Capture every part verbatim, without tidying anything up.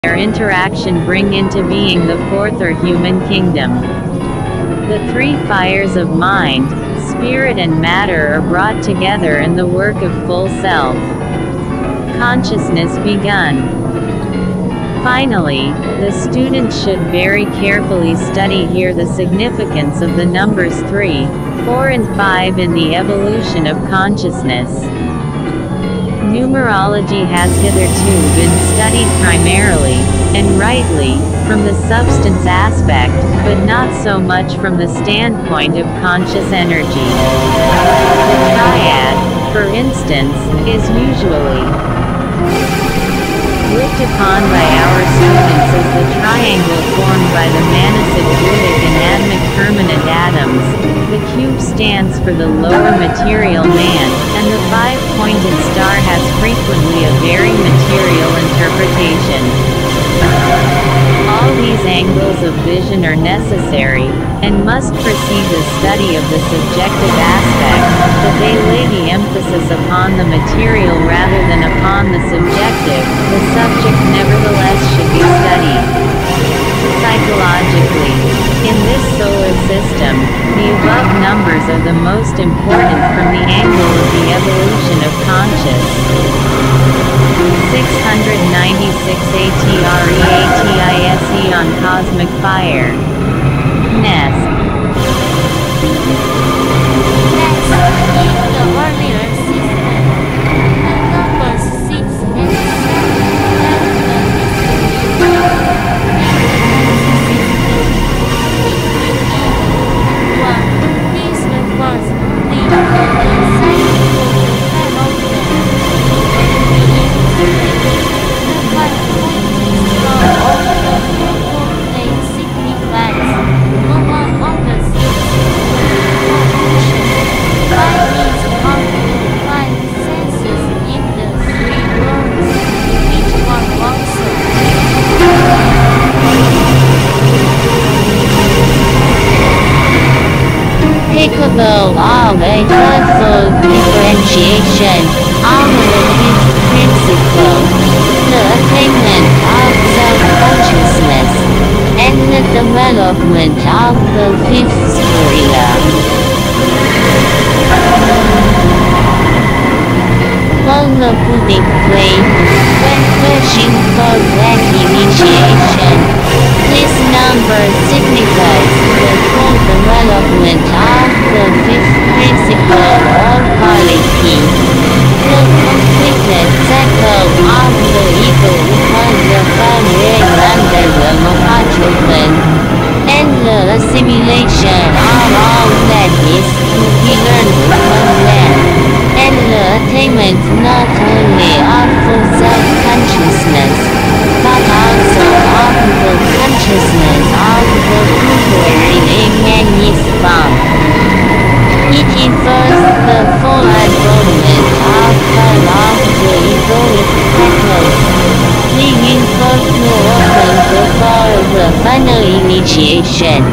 their interaction bring into being the fourth or human kingdom. The three fires of mind, spirit and matter are brought together in the work of full self consciousness begun. Finally, the student should very carefully study here the significance of the numbers three, four and five in the evolution of consciousness. Numerology has hitherto been studied primarily, and rightly, from the substance aspect, but not so much from the standpoint of conscious energy. The triad, for instance, is usually looked upon by our students as the triangle formed by the manasic-buddhic and atmic permanent atoms. The cube stands for the lower material man, and the five-pointed star has frequently a very material interpretation. All these angles of vision are necessary, and must precede the study of the subjective aspect, but they lay the emphasis upon the material rather than upon the subjective. The subject nevertheless should be studied. Psychologically, in this solar system, the above numbers are the most important from the angle of the evolution of conscious. six hundred ninety-six ATREATISE on cosmic fire. Nest. Next, in the earlier system, the numbers six and seven have the one. This refers the inside of the capable of a thoughtful differentiation of the fifth principle, the attainment of self-consciousness, and the development of the fifth spirita. On the Buddhic plane, when searching for that initiation, this number signifies the full development of the fifth principle or quality, the completed cycle of the ego upon the foundry under the Mahajothan, and the assimilation of all that is to be learned from them, and the attainment not only of full self-consciousness, but also of the consciousness of the Buddha in its form. It infers the full unfoldment of all of the egoic cycles, leaving forth no open before the final initiation.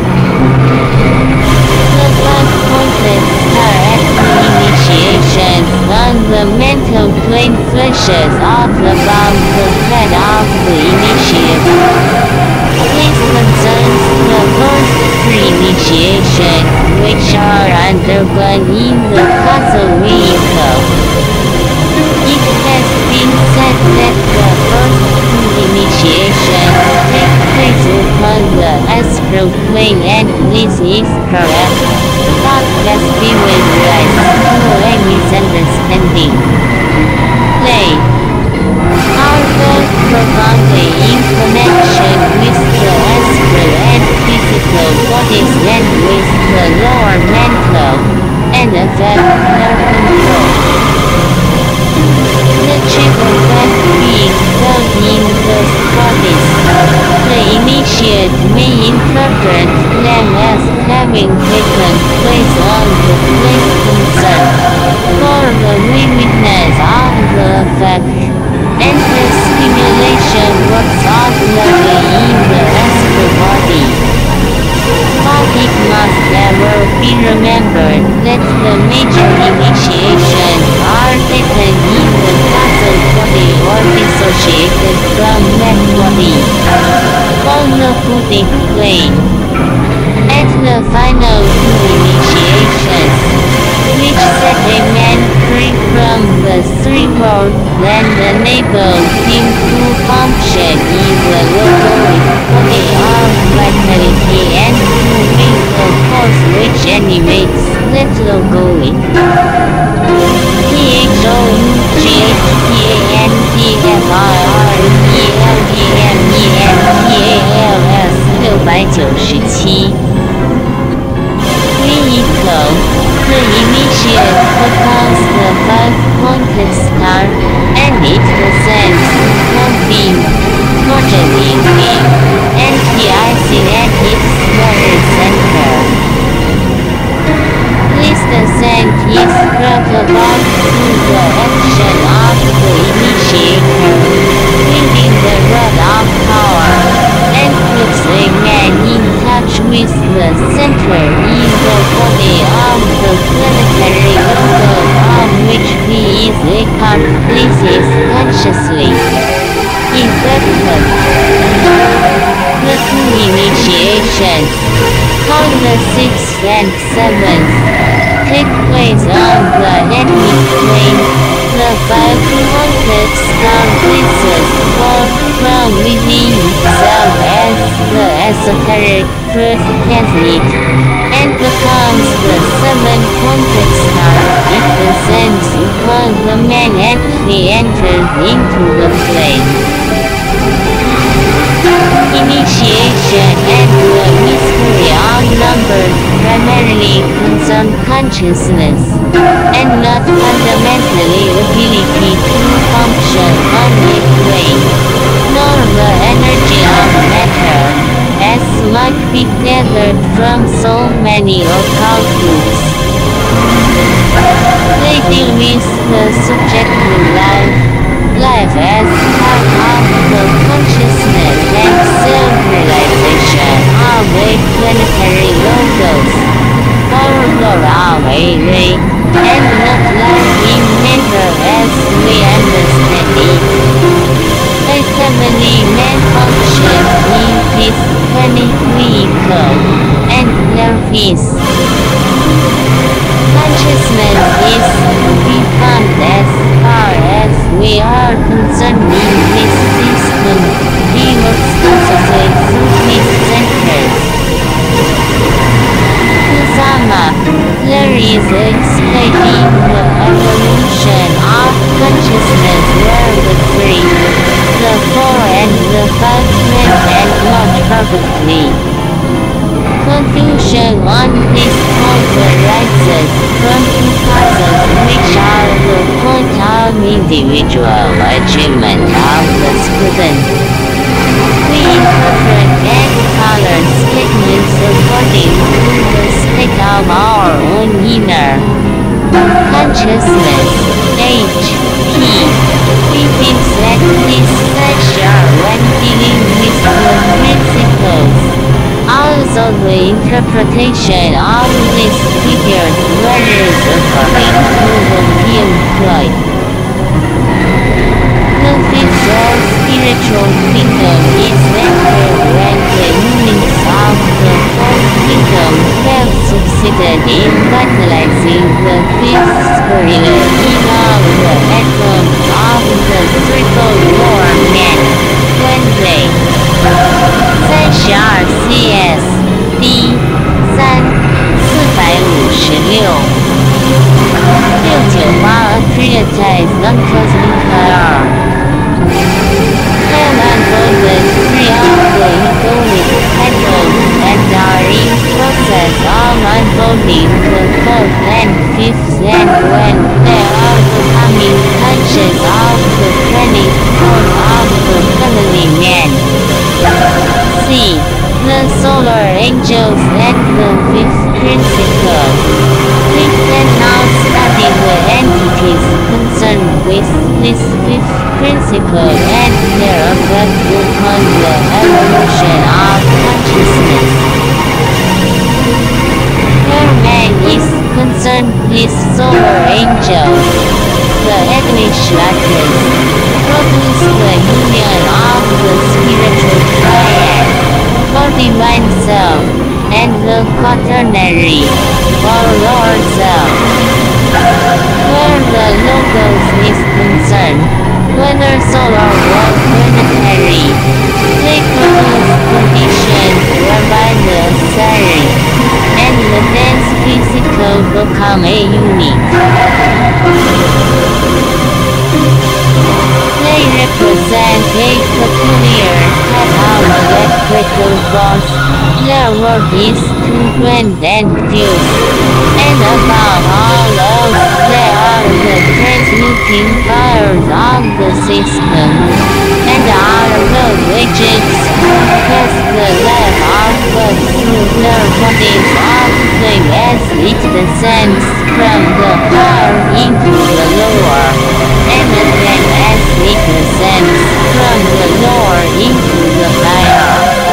The five-pointed star at the initiation on the mental plane flashes off above the head of the initiate. This concerns the first three initiations, which are undergone in the causal vehicle. It has been said that the first two initiations take place upon the astral plane, and this is correct, but has given rise to a misunderstanding. They are both profoundly in connection with the astral and physical bodies and with the lower mental and affect their control. The chief effect being felt in those bodies, the initiate may interpret them as having taken place on the plane concerned, for the vividness of the effect, and the stimulation works outwardly in the astral body. But it must ever be remembered that the major initiations are taken in the causal body or dissociated from that body. the Buddhic plane. At the final two initiations, which set a man free from the three worlds and enabled him to function in the logoic body of vitality and to bring the force which animates that logoic. T H O U G H T A N T F R R E L E M E N T A L S 六百九十七 Vehicle. The initiate propels the five-pointed star, and it descends, pumping, projecting beam, and de-icing at its very center. This descent is brought about through the action of the initiator, bringing the rod of power, and puts a man in touch with the center in the body of the planetary logo of which he is a part. This is consciously effective. The two initiations, called the sixth and seventh, take place on the ethnic plane. The five-pointed star places forth from within itself as the esoteric truth has it, and becomes the seven-pointed star. It descends upon the man and he enters into the plane. Initiation and the mystery of numbers primarily concern consciousness, and not fundamentally ability to function on a plane, nor the energy of matter, as might be gathered from so many occult books. They deal with the subjective life, life as part of the consciousness and self-realization of a planetary logos, or Laura Ray, and not life in matter as we understand it. A family man functions in this planet vehicle, and there is consciousness is to be found as far as we are concerned in this system. He works consciously through his centers. Kusama, there is explaining the evolution of consciousness where the three, the four and the five met and not perfectly. Confusion on this point arises from two causes which are the point of individual achievement of the student. We interpret and color statements according to the state of our own inner consciousness, H P. We think that this pressure when dealing with the principles. Also the interpretation of this figure varies according to the view employed. The fifth or spiritual kingdom is entered when the units of the fourth kingdom have succeeded in vitalizing the fifth spirit in all the atoms of the triple war men, when they三十二 C S D 三四百五十六六九八 Accredited non-cosmic R have unfolded three of the egoic petals and are in process of unfolding the fourth and fifth, and when they are becoming conscious of the planet core of the family man. C. The solar angels and the fifth principle. We can now study the entities concerned with this fifth principle and their effect upon the evolution of consciousness. Where man is concerned with solar angels, the Agnishlakas produce the union of the spiritual triad. force, their work is to blend and fuse. And above all else, they are the transmitting powers of the system, and are the widgets who pass the light output through their bodies of flame as it descends from the higher into the lower, and then as it descends from the lower into the higher.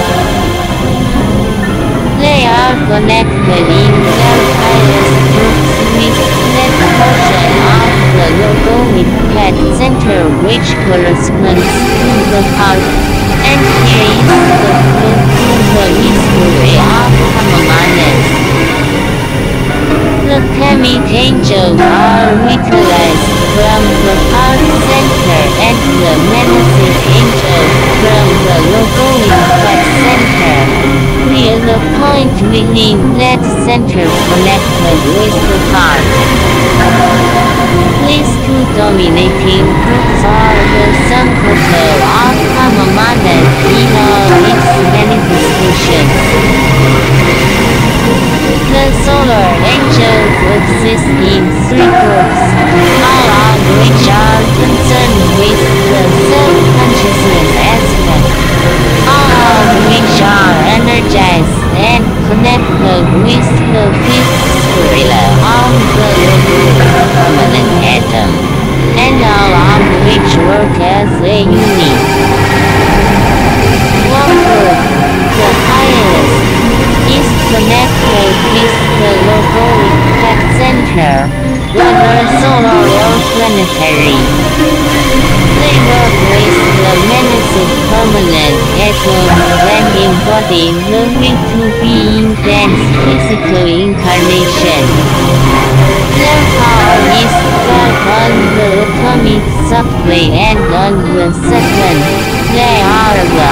They are connected in their highest groups with that portion of the logoic head center which corresponds to the heart, and here is the clue to the mystery of Hamamanes. The Kamit angels are vitalized from the heart center and the menacing angels from the logoic head center, with the point within that center connected with the heart. These two dominating groups are the sum total of Hamamanes in all its manifestations. The solar angels exist in three groups, all of which are concerned with the self-consciousness aspect, all of which are energized and connected with the fifth gorilla of the logoic permanent atom, and all of which work as a unit. One group, the highest, is connected with the logoic head center, whether solar or planetary. They work with the menacing permanent atom and embody the will to be intense physical incarnation. Their power is felt on the atomic subway and on the second. They are the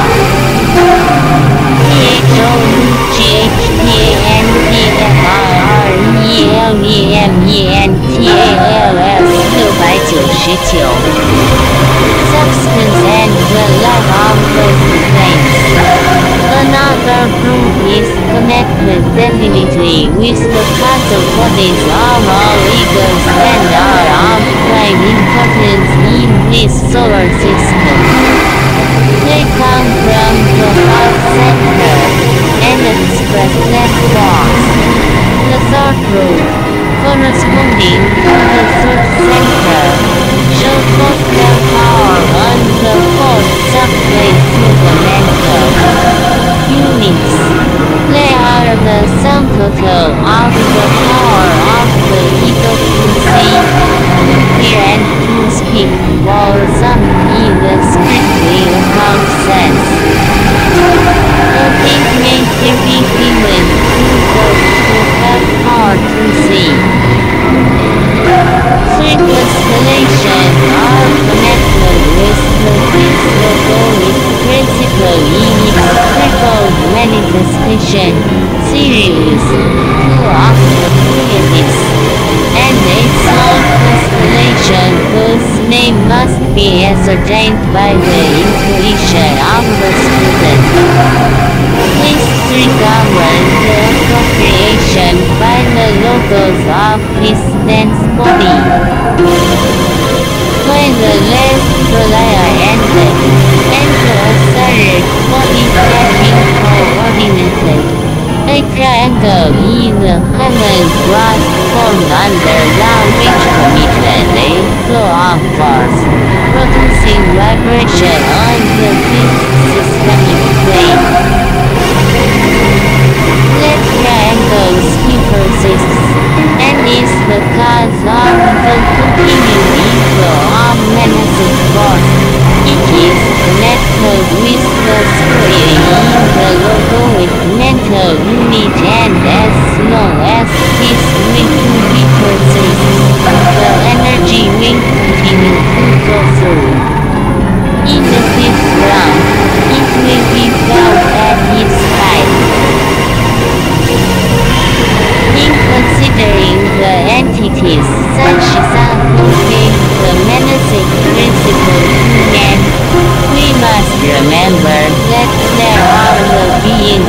P H O U G H P A N T F R R E L E M E N T A L S 六百九十九 Substance and the love of the flames. Another group is connected definitely with the causal bodies of all eagles and are of prime importance in this solar system. They come from the heart center and express that force. The third group, corresponding to the third center, show both their power on the fourth subway through the mental units. They are the sum total of the power of the ego to see, to hear and to speak, while some in the strictly account sense. The thing may be given to those who have power to see. Three constellations are connected with the fifth logoic principle in its threefold manifestation, Sirius, two of the Pleiades, and its own constellation whose name must be ascertained by the intuition of the student. These three govern the appropriation by the logos of his dense body. When the last Pralaya ended, and the third body had been coordinated, a triangle in the heavens was formed under the which committed a flow of force, producing vibration on the fifth systemic plane. That triangle still persists, and is the cause of the continued inflow of menacing force. It is connected with the spirit in the logoic mental unit, and as long as this will to be persists, the energy will continue to go through. In the fifth round, it will be felt at its height. In considering the entities such as fulfill the menacing principle human, we must remember that there are the beings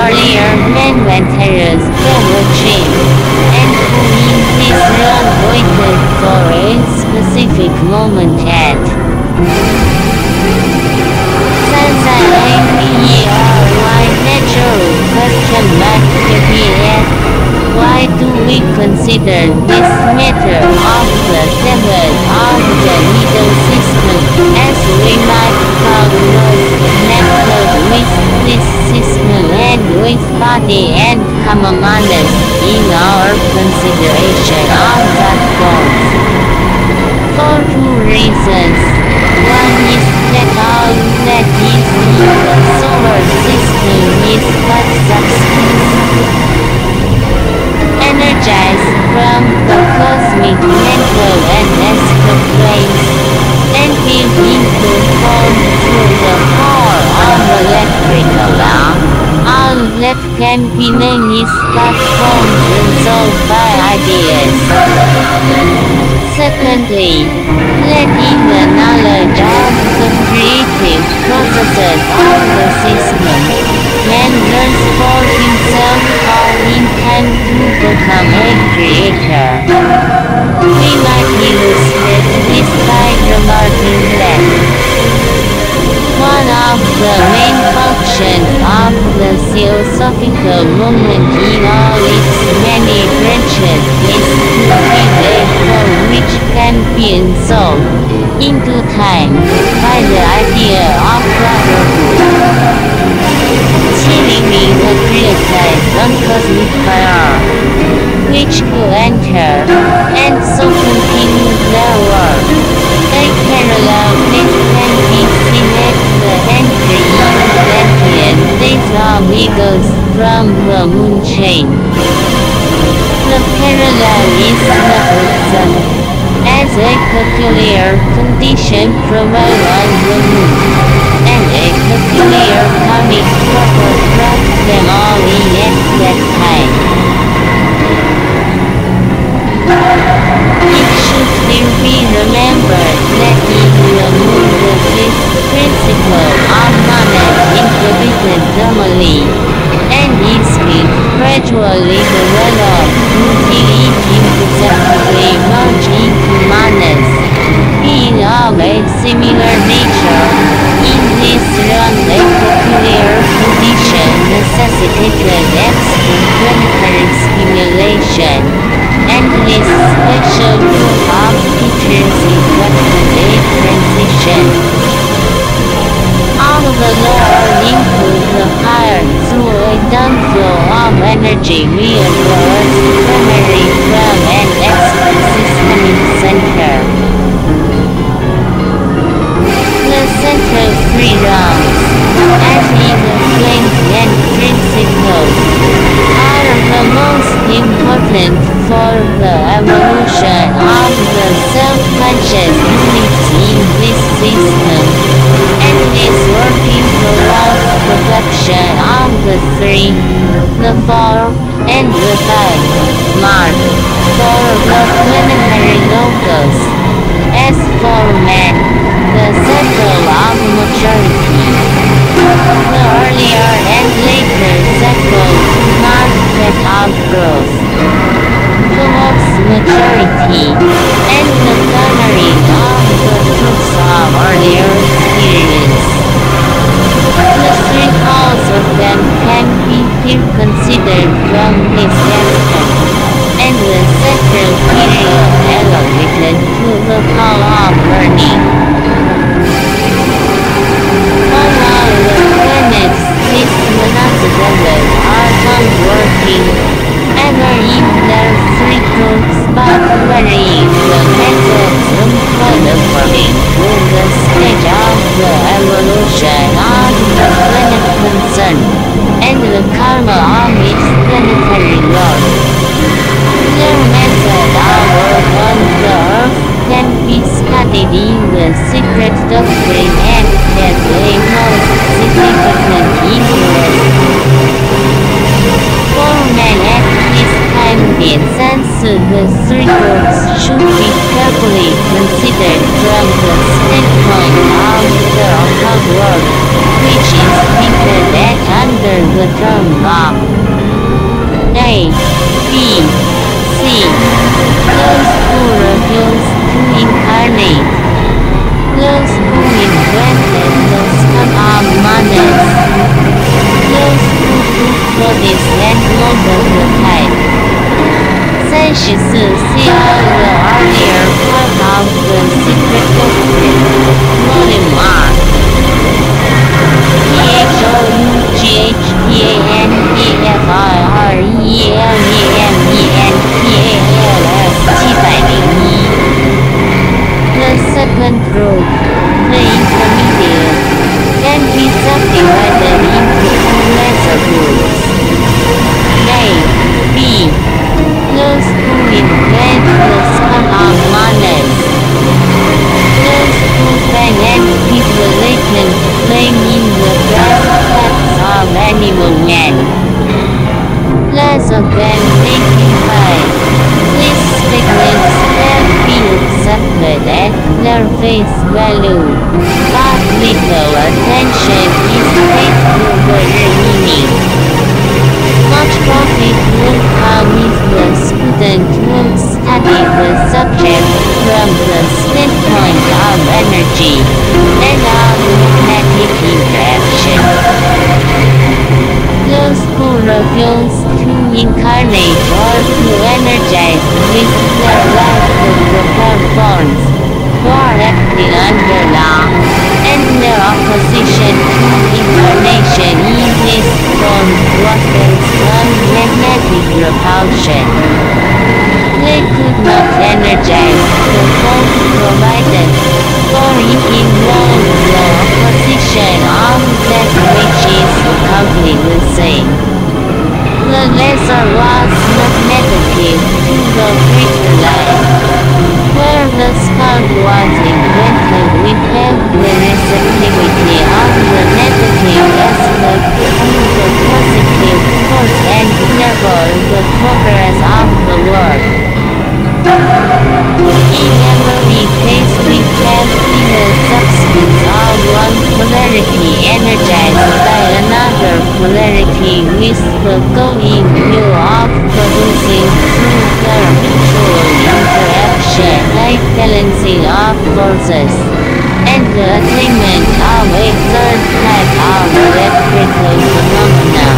earlier man went terrors from a dream, and who in his run waited for a specific moment at Why natural question mark to be asked? Why do we consider this matter of the seven of the middle system as we might prognose method with this system and with body and commonness in our consideration of that forms? For two reasons. One is that all that is in the solar system is but substance, energized from the cosmic mental and astral planes, and built into form through the power of electrical law. All that can be known is but forms resolved by ideas. Secondly, that in the knowledge of the creative processes of the system, man learns for himself how in time to become a creator. We might illustrate this by remarking that one of the main functions of the theosophical movement in all its many branches is to build a form which can be installed into time by the idea of brotherhood, seemingly the creative uncosmic fire, which could enter and so continue their work. A parallel that can be seen at the entry in Atlantean days of eagles from the moon chain. The parallel is the as a peculiar condition provided on the moon, and a peculiar comic purpose brought them all in at that time. It should still be remembered that in the moon the fifth principle of knowledge inhibited dumbly, and its speed gradually developed until it imperceptibly merged into manas, being of a similar nature. In this run a peculiar condition necessitated extraplanetary stimulation, and this special group of features effected a transition out of the lower into the higher through a downflow of energy via the Earth's primary from an extra-systemic center. The central three rounds, as in the flames and principles, are the most important for the evolution of the self-conscious units in this system, and is working towards perfection of the three, the four, and the five, mark, for the planetary locus. As for man, the circle of maturity, the earlier and later cycles mark that of growth towards maturity, and the garnering of the fruits of earlier experience. The three calls of them can be here considered from this aspect, and the central period elevated to the call of learning. All of the planets this monotones are not working, ever in their three groups, but varying the methods employed according to the stage of the evolution of the planet concerned, and the karma of its planetary lord. Their method of work on the Earth can be studied in the secret doctrine and has a most significant interest. For man at this time the sense the three groups should be carefully considered from the standpoint of the occult world, which is hinted at under the drone off. A. B. C. Those who refuse to incarnate. Those who invented the scum of manners. Those who took bodies and molded the type. 三十四 See all the earlier part of the secret doctrine. Volume one. P H O U G H T A N P F I R E L E M E N T A L S 七百零一 The second group, the intermediate, can be subdivided into two lesser groups. A. B. Those who invent the scum of manners. Those who ban people latent flame in the breast cuts of animal men. Less of them eighty-five. These statements have been accepted at their face value, but little attention is paid to their meaning. Much profit will come if the student will study the subject from the standpoint of energy and of magnetic interaction. Those who refuse to incarnate or to energize with their life of the four forms, who are acting under law, and their opposition to incarnation in this form was based on magnetic repulsion. They could not energize the force provided, for it involved the opposition of that which is totally the same. The lesser was not negative to the greater life. Where the spark was invented without the receptivity of the negative aspect to the positive force and therefore the progress of the world. In every case we have seen a substance of one polarity energized by another polarity with the goal in view of producing through their mutual interaction like balancing of forces, and the attainment of a third type of electrical phenomena.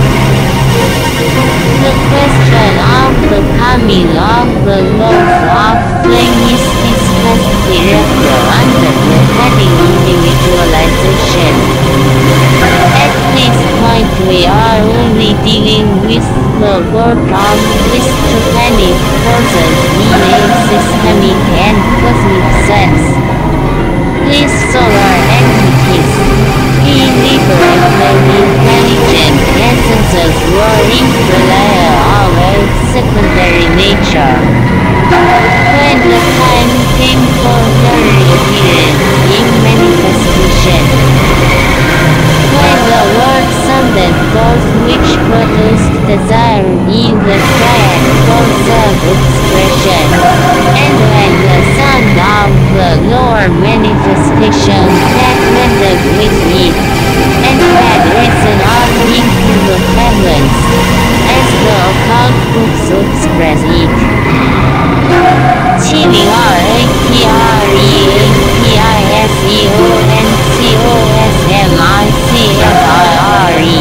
The question of the coming of the laws of flame is discussed directly under the heading individualization. At this point we are only dealing with the work of electromagnetic forces in a systemic and cosmic sense. These solar entities, illiberately intelligent essences, were intra-layer of a secondary nature. When the time came for their reappearance in manifestation, when the world sounded those which produced desire in the triad for self-expression, and when the sound of the lower manifestation had blended with it, and had risen up into the heavens, as the occult books express it. T V R A T R E A P I S E O N C O S M I C F I R E.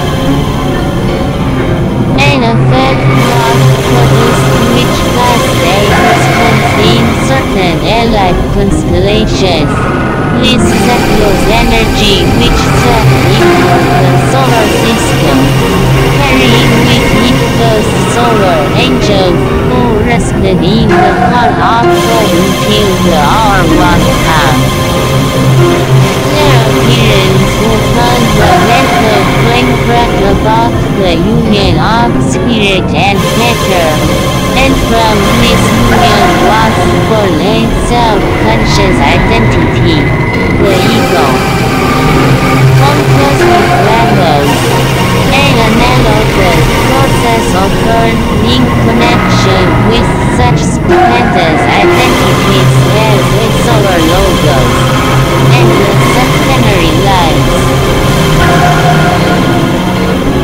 An effect was produced which caused a response in certain allied constellations. This circles energy which set into the solar system, carrying with it those solar angels who rested in the heart of God until the hour was come. Their appearance upon the mental plane brought about the union of spirit and matter, and from this union was born a self-conscious identity, the ego. On cosmic levels, an analogous process occurred in connection with such stupendous identities as the solar logos and the septenary lights.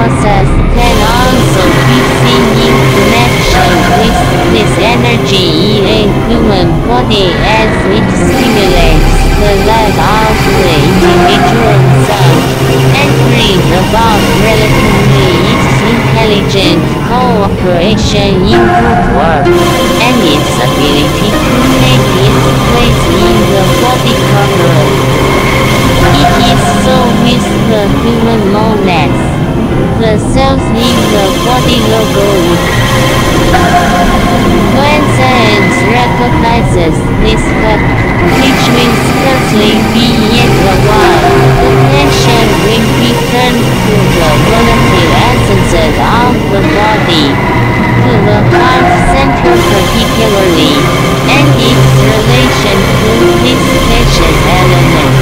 process can also be seen in connection with this energy in a human body as it stimulates the life of the individual self, and brings about relatively its intelligent cooperation in group work, and its ability to make its place in the body corporate. It is so with the human monads. The cells in the body logo. When science recognizes this fact, which will scarcely be yet a while, attention will be turned to the volatile essences of the body, to the heart center particularly, and its relation to these precious elements.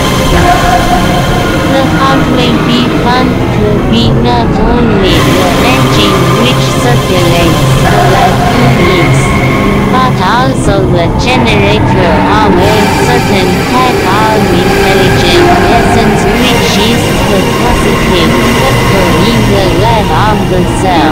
The heart will be found to be not only the engine which circulates the life fluids, but also the generator of a certain type of intelligent essence which is the positive factor in the life of the cell.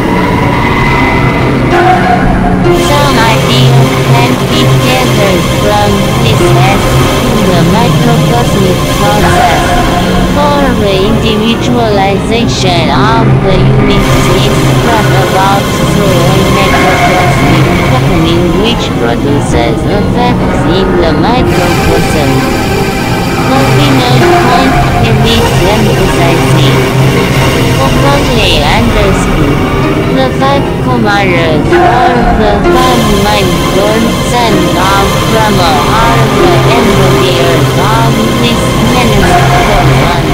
Some ideas can be gathered from this as to the microcosmic process, for the individualization of the units is brought about through a macrocosmic happening which produces effects in the microcosm. The final point can be emphasizing. Properly understood, the five Kumaras or the five mind-born sons of Brahma are the embodiers of this manifest one.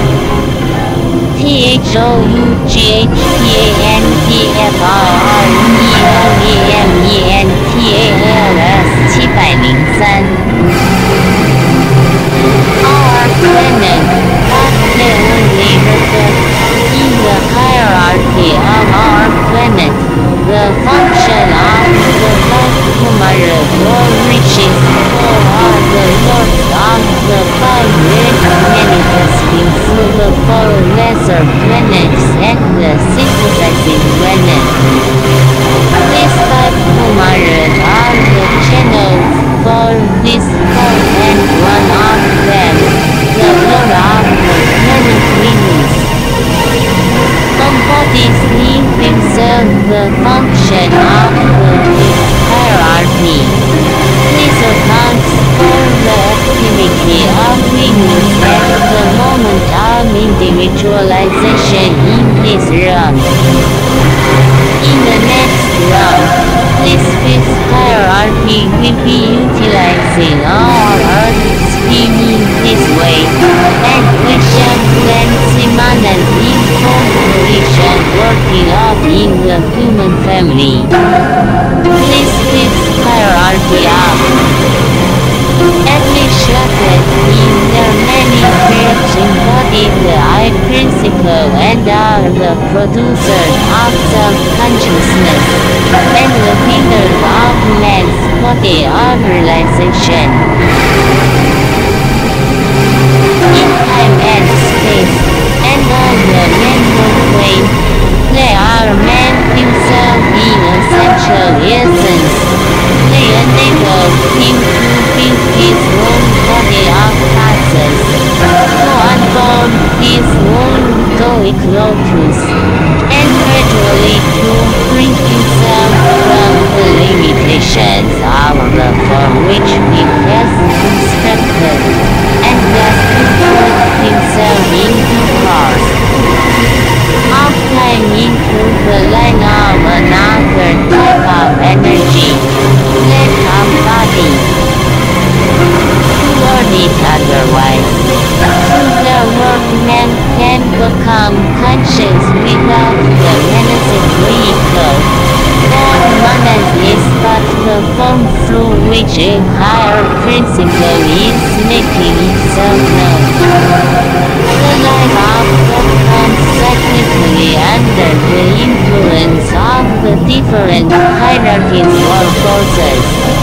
T H O U G H P A N T F R R E L E M E N T A L S 七百零三 Our planet, but the only reflect in the hierarchy of our planet, the function of the five Kumaras or riches or are the lords of the five red manifesting through the four lesser planets and the synthesizing planet. These five Kumaras are the channels for this four and one of them, the Lord of the planet Venus, embodies in himself the function of the hierarchy. This accounts for the activity of Venus at the moment of individualization in this realm. In the next realm, this fifth hierarchy will be utilizing all Earth's beam in this way, and we shall then Simanan in co-creation working out in the human family. This fifth hierarchy of Atli-Shakrat in their many spirits embody the I principle and are the producers of self-consciousness, and the leaders of man's body of realization. In time and space, and on the mental plane, they are man himself in essential essence. They enable him to build his own body of classes, to unfold his own stoic lotus, and gradually to free himself from the limitations of the form which he has constructed, and thus to put himself into course of time into the line of another type of energy, that of body. To word it otherwise, through the work man can become conscious without the menacing vehicle. That manas is but the form through which a higher principle is making itself known. The life of God comes cyclically under the influence of the different hierarchies or forces,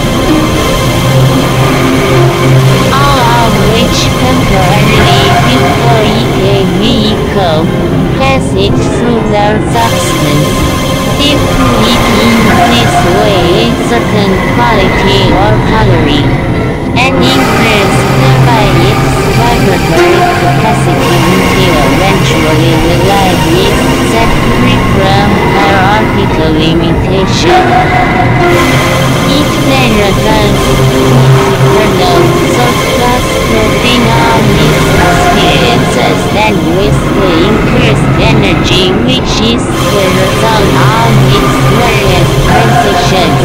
all of which temporarily before it a vehicle has its spare substance. If to eat in this way a certain quality or calorie, and increase thereby its vibratory capacity until eventually the life is set free from hierarchical limitation. It then returns to its eternal source floating on its experiences and with the increased energy which is the result of its various transitions.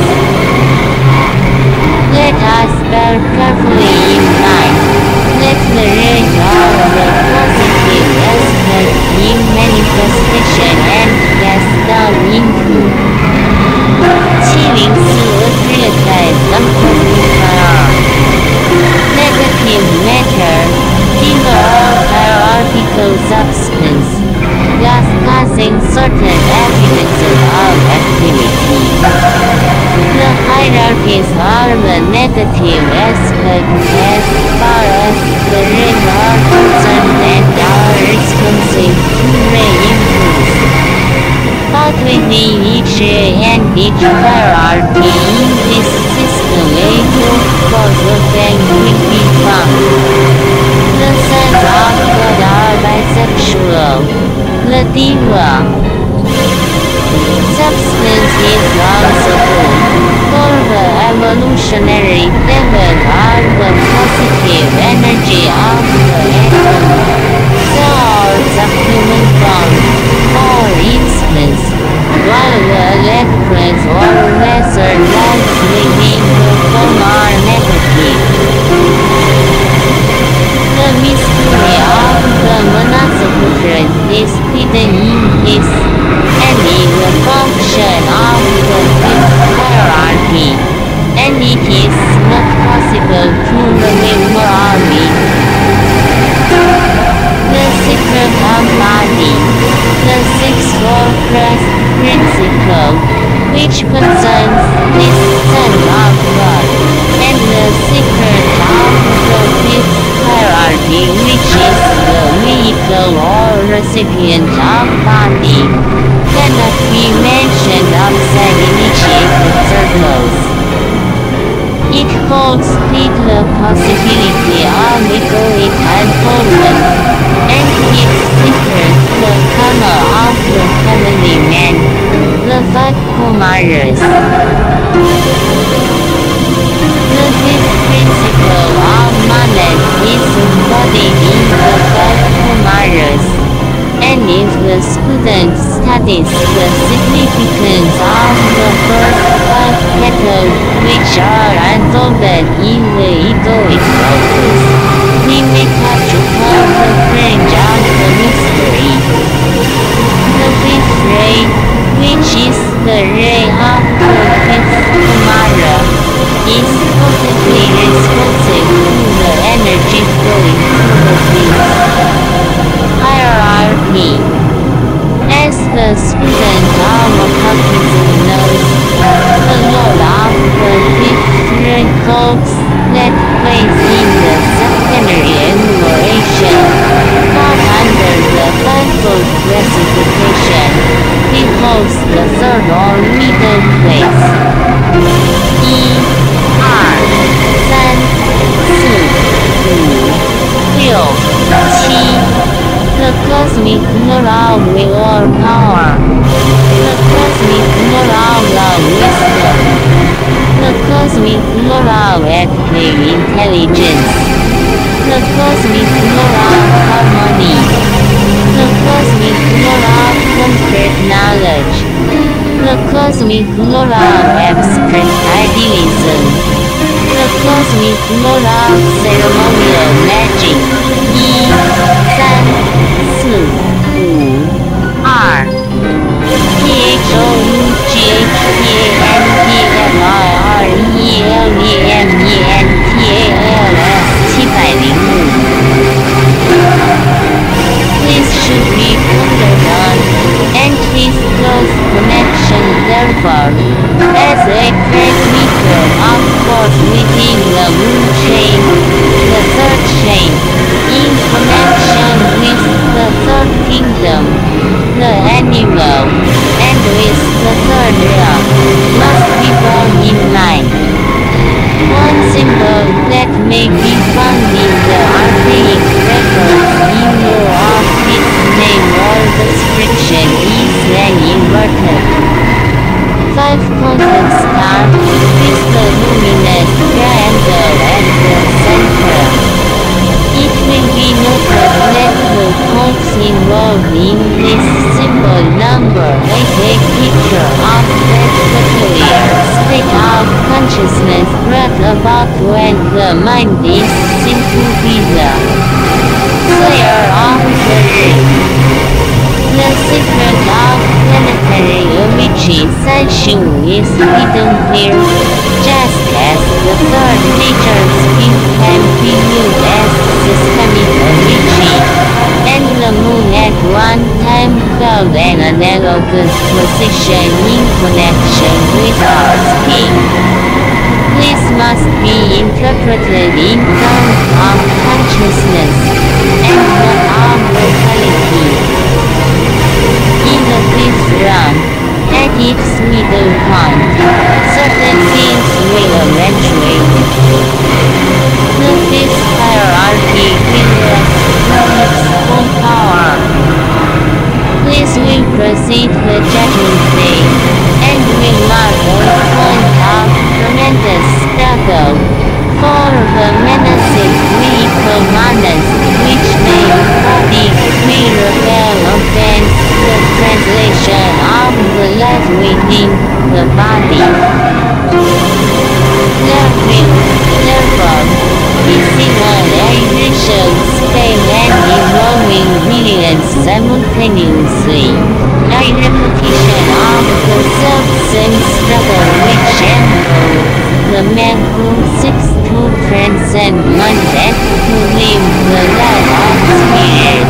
Let us bear carefully in mind that the range of the positive aspect in manifestation and cast down into chilling suicidalized unclassified negative matter, single or hierarchical substance, thus causing certain evidences of activity. The hierarchies are the negative aspects as far as the rays are concerned and are responsive to ray impulse. But within each ray and each hierarchy in this system a root cause of will be found. The sons of God are bisexual. The diva substance is also good for the evolutionary level of the positive energy of the atom. The orbs of human form, for instance, while the electrons or lesser lights within the form are negative. The mystery of the monosyllable is hidden in this, and is a function of the fifth hierarchy, and it is not possible to remember only. The secret of body, the sixth or first principle, which concerns this Son of God, and the secret of the fifth hierarchy, which is the vehicle or recipient of body, cannot be mentioned outside initiated circles. It holds the possibility of egoic unfoldment, and its secret the karma of the heavenly man, the five Kumaras. The fifth principle of Manas is embodied in the five Kumaras, and if the student studies the significance of the first five petals which are unfolded in the egoic lotus, we may touch upon the fringe of the mystery. The fifth ray, which is the ray of the fifth Kumara, is potently responsive to the energy flowing through the fifth hierarchy. As the student of occultism knows, the Lord of the fifth ray holds that place in the septenary enumeration, not under the fivefold classification. He holds the third or middle place. E, R, San, Su, Wu, Liu, Qi. The cosmic moral will or power. The cosmic moral of wisdom. The cosmic moral active intelligence. The cosmic moral harmony. The cosmic moral concrete knowledge. The cosmic moral abstract idealism. The cosmic moral ceremonial magic. E, San, Su, Wu, R, P H O U G H P A N T M I R E L E M E N T A L S七百零五 This should be pondered on, and his close connection therefore, as a transmitter of force within the moon chain, the third chain, in shown in this simple number a big picture of that peculiar state of consciousness brought about when the mind is seen to be the slayer of the dream. The secret of planetary origination is hidden here, just as the third nature's view can be viewed as systemic origin, and the moon at one time held an analogous position in connection with our skin. This must be interpreted in terms of consciousness, and not of locality. In the fifth run, at its middle point, certain things will eventuate. The fifth hierarchy will rest to its full power. This will precede the judgment day, and will mark a point of tremendous struggle for the menacing vehicle manas which may embody may rebel against the translation of the light within the body. There will, therefore, be simulation scale and evolving millions simultaneously, a repetition of the self-same struggle which enfolds the man who seeks to transcend mind and to live the life of spirit.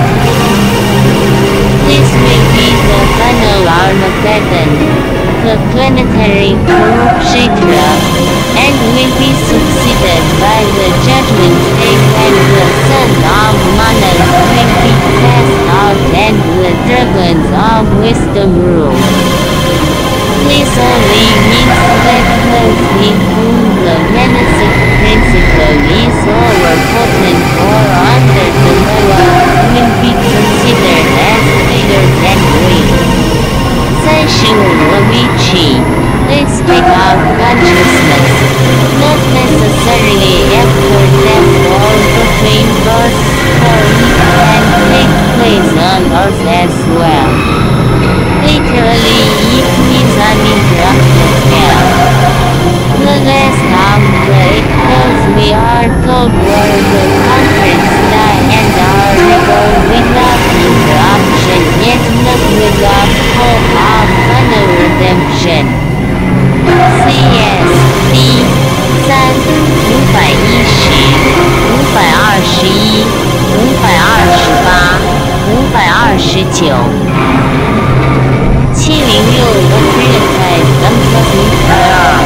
This will be the final Armageddon, the planetary Kurukshetra, and will be succeeded by the Judgment Day when the sun of Manas will be cast out and the dragons of wisdom rule. This only means that those in whom the menacing principle is overpotent or under the law will be considered as greater than we. Sensual Amici, a state of consciousness, not necessarily after death or between birth, for it can take place on earth as well. Literally, it means uninterrupted hell. The last of the eight hills we are told were the conference die and are reborn without interruption, yet not without hope of final redemption. C S D 三五百一十五百二十一五百二十八五百二十九七零六 Accredited Unpublished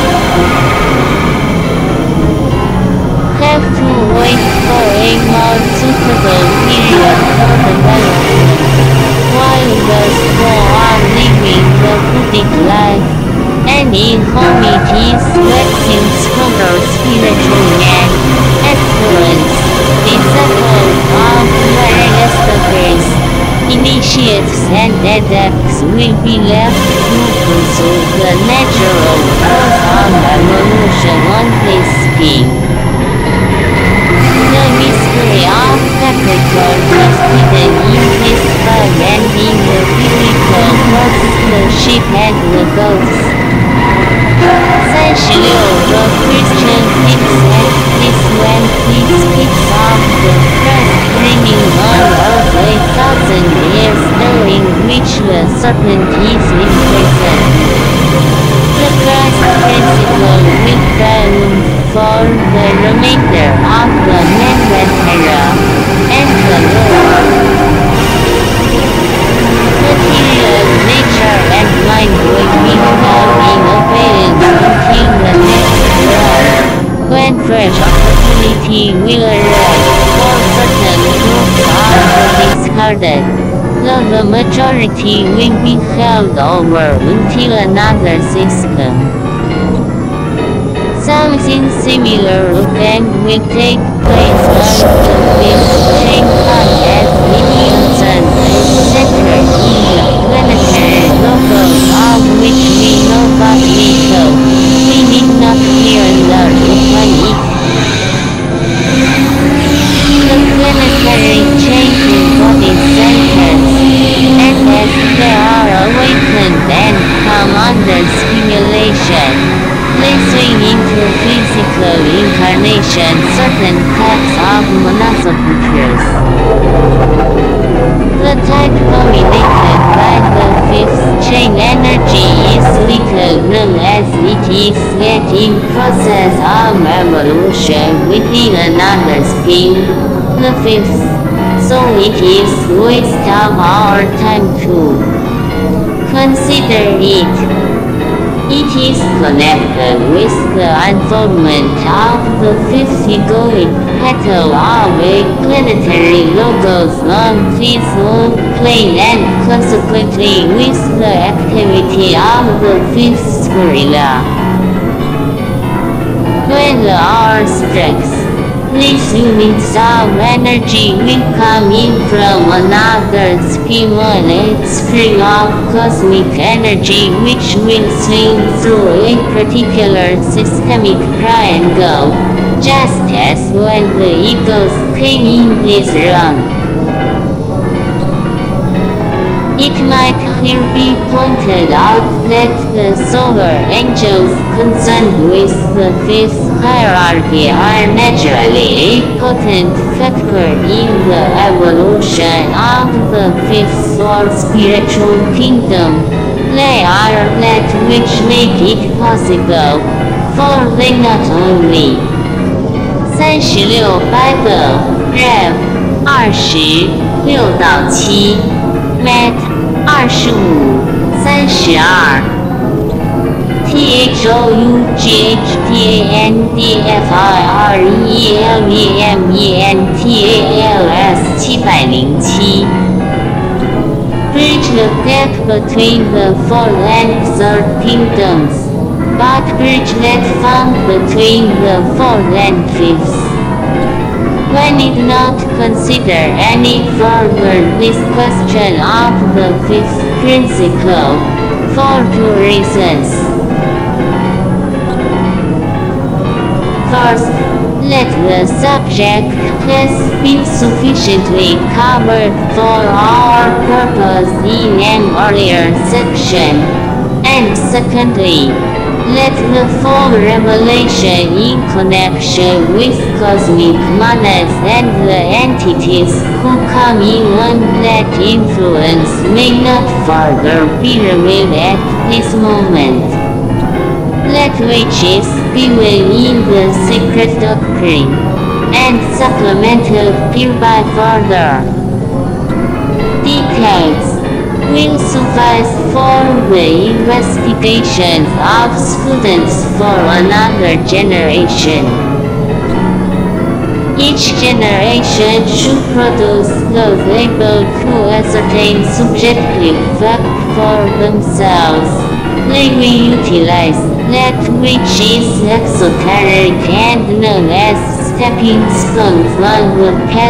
Have to wait for a more suitable period for development, while those who are living the Buddhic life, and in whom it is waxing stronger spiritual and excellence, disciples of aristocrats, initiates and adepts will be left to pursue the natural course of evolution on this scheme. The mystery of Capricorn is hidden in this bug and in the biblical books the sheep and the goats. Sensual the Christian thinks at this when he speaks of the Christ reigning on earth a thousand years during which the serpent is imprisoned. The Christ principle will triumph for the remainder of the Manvantara and the Lord. Material nature and mind will be held in abeyance until the next world, when fresh opportunity will arise for certain groups are discarded, though the majority will be held over until another system. Something similar again will take place on the fifth chain cut as Williamson is centered in the planetary logos of which we know but little. We need not here learn upon it. The planetary chain embodies centers, another spin, the fifth. So it is waste of our time to consider it. It is connected with the unfoldment of the fifth egoic petal of a planetary logos on its own plane and consequently with the activity of the fifth gorilla. When the hour strikes, these units of energy will come in from another stimulate spring of cosmic energy which will swing through a particular systemic triangle, just as when the eagles came in this run. It might here be pointed out that the solar angels concerned with the fifth hierarchy are naturally a potent factor in the evolution of the fifth or spiritual kingdom. They are that which make it possible, for they not only 三十六 Bible Rev 二十六到七 Matt 二十五三十二 T H O U G H T A N D F I R E L E M E N T A L S 七百零七 Bridge the gap between the fourth and third kingdoms, but bridge that found between the fourth and fifth. When it not consider any further this question of the fifth principle, for two reasons. First, let the subject has been sufficiently covered for our purpose in an earlier section, and secondly, let the full revelation in connection with cosmic monads and the entities who come in under that influence may not further be revealed at this moment. Let which is given in the secret doctrine, and supplemented hereby further details will suffice for the investigations of students for another generation. Each generation should produce those able to ascertain subjective fact for themselves. They will utilize that which is exoteric and known as stepping stones on the path